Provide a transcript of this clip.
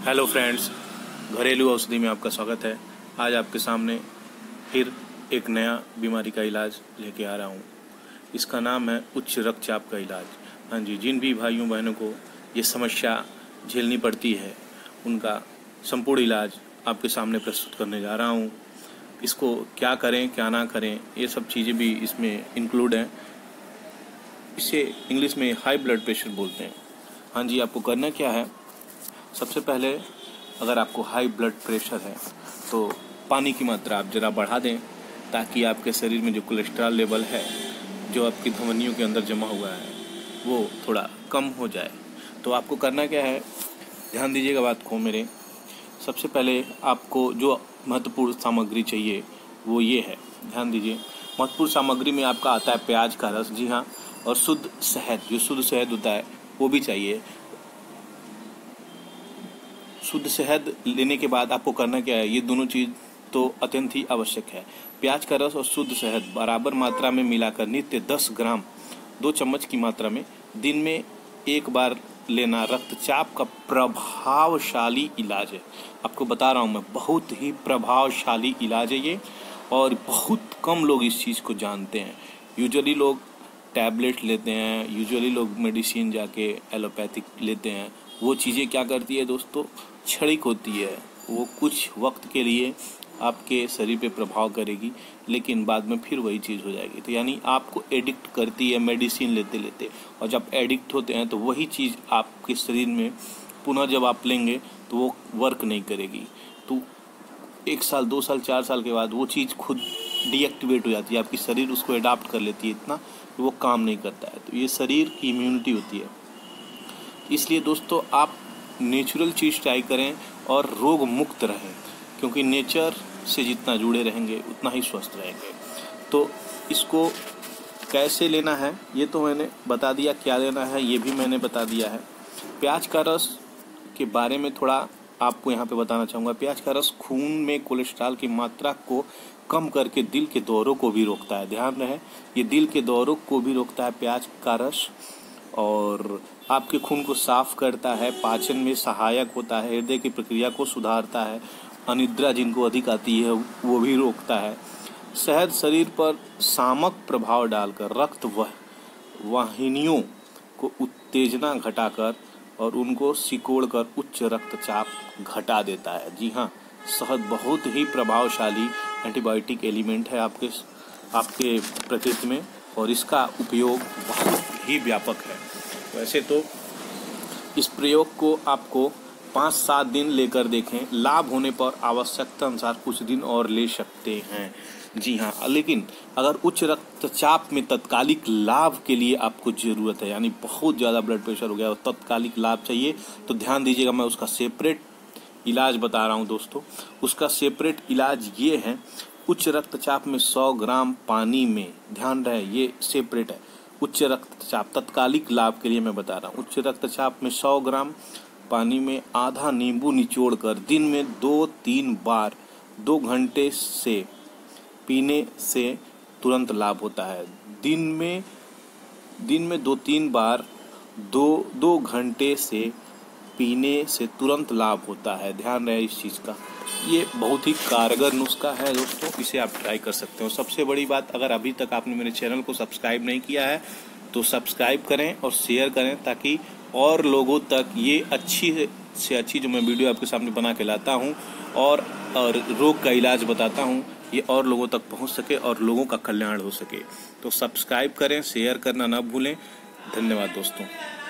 Hello friends, घरेलू औषधि में आपका स्वागत है। आज आपके सामने फिर एक नया बीमारी का इलाज लेके आ रहा हूँ। इसका नाम है उच्च रक्तचाप का इलाज। हाँ जी, जिन भी भाइयों बहनों को ये समस्या झेलनी पड़ती है उनका संपूर्ण इलाज आपके सामने प्रस्तुत करने जा रहा हूँ। इसको क्या करें क्या ना करें ये सब चीज़ें भी इसमें इंक्लूड हैं। इसे इंग्लिश में हाई ब्लड प्रेशर बोलते हैं। हाँ जी, आपको करना क्या है, सबसे पहले अगर आपको हाई ब्लड प्रेशर है तो पानी की मात्रा आप ज़रा बढ़ा दें ताकि आपके शरीर में जो कोलेस्ट्रॉल लेवल है जो आपकी धमनियों के अंदर जमा हुआ है वो थोड़ा कम हो जाए। तो आपको करना क्या है, ध्यान दीजिएगा बात को मेरे। सबसे पहले आपको जो महत्वपूर्ण सामग्री चाहिए वो ये है, ध्यान दीजिए। महत्वपूर्ण सामग्री में आपका आता है प्याज का रस, जी हाँ, और शुद्ध शहद, जो शुद्ध शहद होता है वो भी चाहिए। शुद्ध शहद लेने के बाद आपको करना क्या है, ये दोनों चीज़ तो अत्यंत ही आवश्यक है। प्याज का रस और शुद्ध शहद बराबर मात्रा में मिलाकर नित्य 10 ग्राम 2 चम्मच की मात्रा में दिन में एक बार लेना रक्तचाप का प्रभावशाली इलाज है। आपको बता रहा हूँ मैं, बहुत ही प्रभावशाली इलाज है ये, और बहुत कम लोग इस चीज़ को जानते हैं। यूजुअली लोग टैबलेट लेते हैं, यूजुअली लोग मेडिसिन जाके एलोपैथिक लेते हैं। वो चीज़ें क्या करती है दोस्तों, क्षणिक होती है। वो कुछ वक्त के लिए आपके शरीर पे प्रभाव करेगी लेकिन बाद में फिर वही चीज़ हो जाएगी। तो यानी आपको एडिक्ट करती है मेडिसिन लेते लेते, और जब एडिक्ट होते हैं तो वही चीज़ आपके शरीर में पुनः जब आप लेंगे तो वो वर्क नहीं करेगी। तो 1 साल 2 साल 4 साल के बाद वो चीज़ खुद डीएक्टिवेट हो जाती है, आपकी शरीर उसको अडाप्ट कर लेती है इतना कि वो काम नहीं करता है। तो ये शरीर की इम्यूनिटी होती है। इसलिए दोस्तों आप नेचुरल चीज़ ट्राई करें और रोग मुक्त रहें, क्योंकि नेचर से जितना जुड़े रहेंगे उतना ही स्वस्थ रहेंगे। तो इसको कैसे लेना है ये तो मैंने बता दिया, क्या लेना है ये भी मैंने बता दिया है। प्याज का रस के बारे में थोड़ा आपको यहाँ पे बताना चाहूँगा। प्याज का रस खून में कोलेस्ट्रॉल की मात्रा को कम करके दिल के दौरों को भी रोकता है। ध्यान रहे, ये दिल के दौरों को भी रोकता है प्याज का रस, और आपके खून को साफ करता है, पाचन में सहायक होता है, हृदय की प्रक्रिया को सुधारता है, अनिद्रा जिनको अधिक आती है वो भी रोकता है। शहद शरीर पर सामक प्रभाव डालकर रक्त वाहिनियों को उत्तेजना घटाकर और उनको सिकोड़कर उच्च रक्तचाप घटा देता है। जी हाँ, शहद बहुत ही प्रभावशाली एंटीबायोटिक एलिमेंट है आपके प्रकृति में, और इसका उपयोग बहुत ही व्यापक है। वैसे तो इस प्रयोग को आपको 5-7 दिन लेकर देखें, लाभ होने पर आवश्यकता अनुसार कुछ दिन और ले सकते हैं। जी हाँ, लेकिन अगर उच्च रक्तचाप में तत्कालिक लाभ के लिए आपको ज़रूरत है, यानी बहुत ज़्यादा ब्लड प्रेशर हो गया और तत्कालिक लाभ चाहिए, तो ध्यान दीजिएगा, मैं उसका सेपरेट इलाज बता रहा हूँ दोस्तों। उसका सेपरेट इलाज ये है, उच्च रक्तचाप में 100 ग्राम पानी में, ध्यान रहे ये सेपरेट है। उच्च रक्तचाप तत्कालिक लाभ के लिए मैं बता रहा हूँ। उच्च रक्तचाप में 100 ग्राम पानी में आधा नींबू निचोड़कर दिन में 2-3 बार 2 घंटे से पीने से तुरंत लाभ होता है। दिन में 2-3 बार 2 घंटे से पीने से तुरंत लाभ होता है। ध्यान रहे इस चीज़ का, ये बहुत ही कारगर नुस्खा है दोस्तों, इसे आप ट्राई कर सकते हो। सबसे बड़ी बात, अगर अभी तक आपने मेरे चैनल को सब्सक्राइब नहीं किया है तो सब्सक्राइब करें और शेयर करें, ताकि और लोगों तक ये अच्छी से अच्छी जो मैं वीडियो आपके सामने बना के लाता हूँ और रोग का इलाज बताता हूँ, ये और लोगों तक पहुँच सके और लोगों का कल्याण हो सके। तो सब्सक्राइब करें, शेयर करना ना भूलें। धन्यवाद दोस्तों।